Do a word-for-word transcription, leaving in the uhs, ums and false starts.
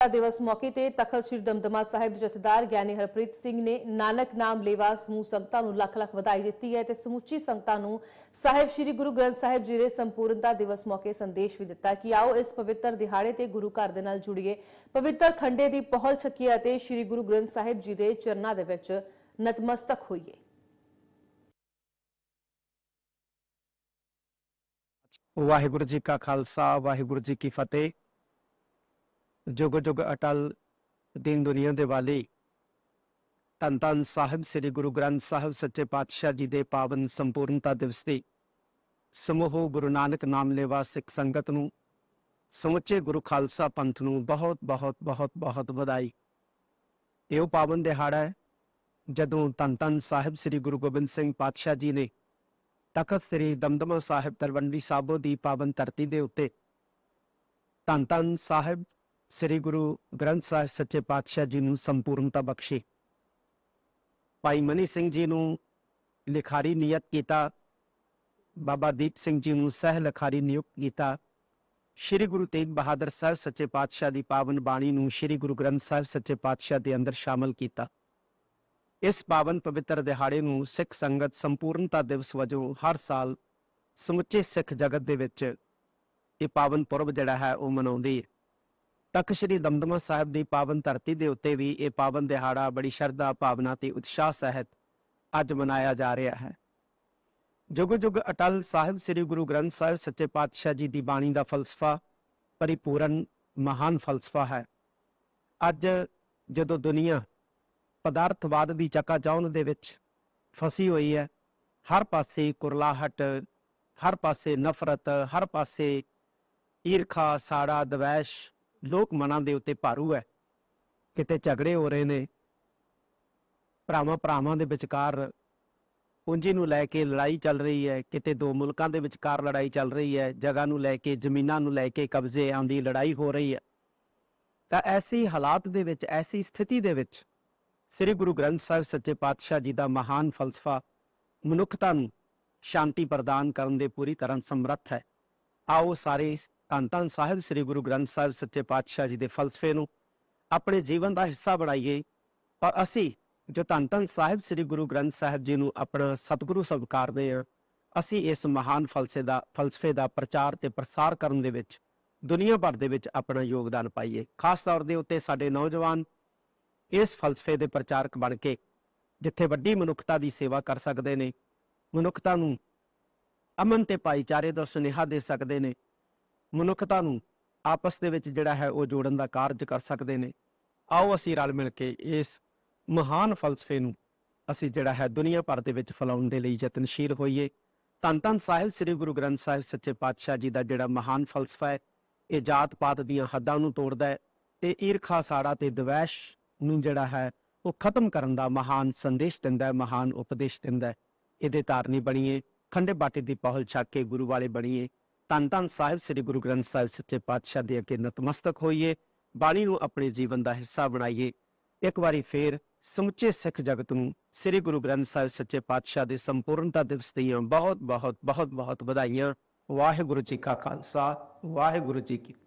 दिवस मौके ते तखत श्री दमदमा साहिब जथेदार ज्ञानी हरप्रीत सिंह ने नानक नाम लेवा समूह संगतां नूं लख लख वधाई दित्ती है ते समूची संगतां नूं साहिब श्री गुरु ग्रंथ साहिब जी दे संपूर्णता दिवस मौके संदेश भी दिता कि आओ इस पवित्र दिहाड़े ते गुरु घर दे नाल जुड़िए, पवित्र खंडे दी पहल छकीए ते श्री गुरु ग्रंथ साहिब जी दे चरनां दे विच नतमस्तक होइए। वाहिगुरु जी का खालसा, वाहिगुरु जी की फतेह। जुग जुग अटल दीन दुनिया दे वाली धन धन साहिब श्री गुरु ग्रंथ साहिब सच्चे पातशाह जी दे पावन संपूर्णता दिवस दी समूह गुरु नानक नाम लेवा सिख संगत नूं समुचे गुरु खालसा पंथ नूं बहुत बहुत बहुत बहुत बधाई। यो पावन दिहाड़ा है जदों धन धन साहिब श्री गुरु गोबिंद सिंह पातशाह जी ने तखत श्री दमदमा साहिब तलवंडी साबो दी पावन धरती दे उत्ते धन धन साहिब श्री गुरु ग्रंथ साहिब सच्चे पातशाह जी नूं संपूर्णता बख्शी। भाई मनी सिंह जी नूं लिखारी नियत किया, बाबा दीप सिंह जी नूं सह लिखारी नियुक्त किया। श्री गुरु तेग बहादुर साहिब सच्चे पातशाह दी पावन बाणी नूं श्री गुरु ग्रंथ साहिब सच्चे पातशाह दे अंदर शामिल किया। इस पावन पवित्र दिहाड़े नूं सिख संगत संपूर्णता दिवस वजों हर साल समुचे सिख जगत दे विच ये पावन पुरब जिहड़ा है वह मनाउंदी है। तक श्री दमदमा साहिब की पावन धरती के उत्ते भी ये पावन दिहाड़ा बड़ी श्रद्धा भावना ते उत्साह सहित अज मनाया जा रहा है। जुग जुग अटल साहिब श्री गुरु ग्रंथ साहिब सच्चे पातशाह जी की बाणी का फलसफा परिपूर्ण महान फलसफा है। अज जदों दुनिया पदार्थवाद की चकाचौंध दे विच फसी हुई है, हर पासे कुरलाहट, हर पासे नफरत, हर पासे ईरखा साड़ा दवैश लोक मनां दे उत्ते भारू है। किते झगड़े हो रहे ने, भरावां भरावां दे विचकार पूंजी नूं लैके लड़ाई चल रही है, किते दो मुल्कां दे विचकार लड़ाई चल रही है, जगह नूं लैके जमीनां नूं लैके कब्जे आंदी लड़ाई हो रही है। तां ऐसी हालात दे विच, ऐसी स्थिति दे विच श्री गुरु ग्रंथ साहिब सच्चे पातशाह जी का महान फलसफा मनुखता नूं शांति प्रदान करन दे पूरी तरह समर्थ है। आओ सारे धन धन साहिब श्री गुरु ग्रंथ साहिब सच्चे पातशाह जी के फलसफे नूं अपने जीवन का हिस्सा बनाइए और असी जो धन धन साहिब श्री गुरु ग्रंथ साहिब जी नूं अपना सतगुरु स्वीकारते हैं, असी इस महान फलसे दा फलसफे का प्रचार ते प्रसार करन दे विच दुनिया भर दे विच अपना योगदान पाइए। खास तौर दे उत्ते साडे नौजवान इस फलसफे के प्रचारक बन के जिथे वड्डी मनुखता की सेवा कर सकते हैं, मनुखता नूं अमन ते भाईचारे का सुनेहा दे सकते हैं, मनुखता नूं आपस दे विच जिहड़ा है वो जोड़न का कार्य कर सकते हैं। आओ असी रल मिल के इस महान फलसफे नूं असी जिहड़ा है दुनिया भर दे विच फैलाउण दे लई यतनशील होइए। धन धन साहिब श्री गुरु ग्रंथ साहिब सच्चे पातशाह जी का जिहड़ा महान फलसफा है ये जात पात दीआं हद्दां नूं तोड़दा है ते ईरखा साड़ा ते द्वैश नूं जिहड़ा है वो खत्म करन दा महान संदेश दिंदा है, महान उपदेश दिंदा है। इहदे धारनी बणीए, खंडे बाटे दी पहल छक के गुरु वाले बणीए। धन धन साहिब श्री गुरु ग्रंथ साहिब सच्चे पातशाह दे अगे नतमस्तक होइए, बाणी नूं अपने जीवन का हिस्सा बनाइए। एक बारी फिर समुचे सिख जगत नूं श्री गुरु ग्रंथ साहिब सच्चे पातशाह दे संपूर्णता दिवस दीआं बहुत बहुत बहुत बहुत बधाइयां। वाहिगुरु जी का खालसा, वाहिगुरु जी की